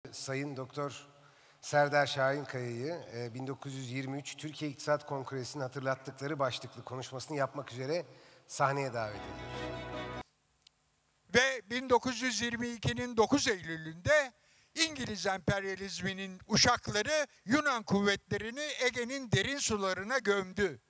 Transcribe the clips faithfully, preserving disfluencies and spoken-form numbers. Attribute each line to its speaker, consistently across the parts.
Speaker 1: Sayın Doktor Serdar Şahinkaya'yı bin dokuz yüz yirmi üç Türkiye İktisat Kongresi'nin hatırlattıkları başlıklı konuşmasını yapmak üzere sahneye davet ediyoruz.
Speaker 2: Ve bin dokuz yüz yirmi ikinin dokuz Eylül'ünde İngiliz emperyalizminin uçakları Yunan kuvvetlerini Ege'nin derin sularına gömdü.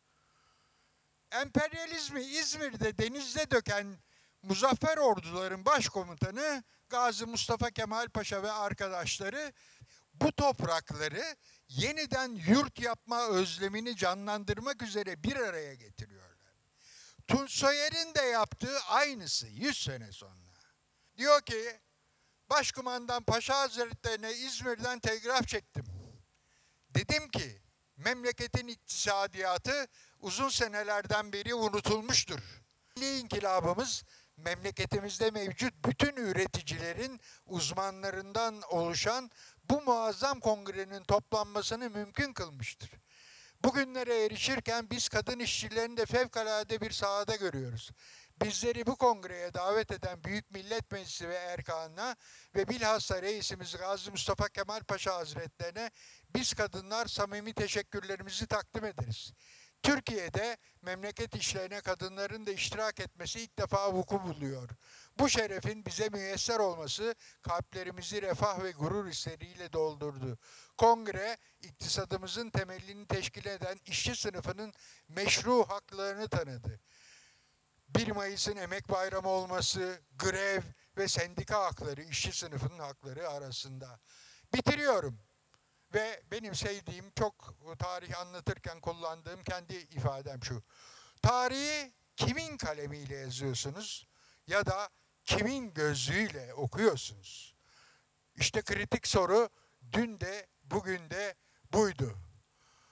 Speaker 2: Emperyalizmi İzmir'de denizde döken muzaffer orduların başkomutanı Gazi Mustafa Kemal Paşa ve arkadaşları bu toprakları yeniden yurt yapma özlemini canlandırmak üzere bir araya getiriyorlar. Tunç Soyer'in de yaptığı aynısı yüz sene sonra. Diyor ki, Başkumandan Paşa Hazretlerine İzmir'den telgraf çektim. Dedim ki, memleketin iktisadiyatı uzun senelerden beri unutulmuştur. Milli İnkılabımız memleketimizde mevcut bütün üreticilerin uzmanlarından oluşan bu muazzam kongrenin toplanmasını mümkün kılmıştır. Bugünlere erişirken biz kadın işçilerini de fevkalade bir sahada görüyoruz. Bizleri bu kongreye davet eden Büyük Millet Meclisi ve Erkan'a ve bilhassa reisimiz Gazi Mustafa Kemal Paşa Hazretlerine biz kadınlar samimi teşekkürlerimizi takdim ederiz. Türkiye'de memleket işlerine kadınların da iştirak etmesi ilk defa vuku buluyor. Bu şerefin bize müyesser olması kalplerimizi refah ve gurur hisleriyle doldurdu. Kongre, iktisadımızın temelini teşkil eden işçi sınıfının meşru haklarını tanıdı. bir Mayıs'ın emek bayramı olması, grev ve sendika hakları, işçi sınıfının hakları arasında. Bitiriyorum. Ve benim sevdiğim, çok tarih anlatırken kullandığım kendi ifadem şu. Tarihi kimin kalemiyle yazıyorsunuz ya da kimin gözlüğüyle okuyorsunuz? İşte kritik soru dün de bugün de